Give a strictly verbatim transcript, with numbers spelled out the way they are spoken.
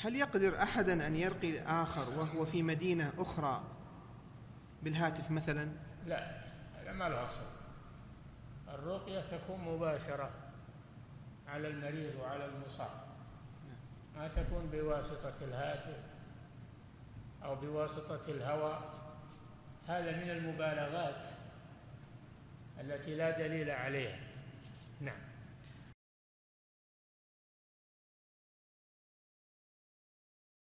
هل يقدر أحدا أن يرقي آخر وهو في مدينة أخرى بالهاتف مثلا؟ لا، هذا ما له أصل. الرقية تكون مباشرة على المريض وعلى المصاب، ما تكون بواسطة الهاتف أو بواسطة الهواء. هذا من المبالغات التي لا دليل عليها. نعم.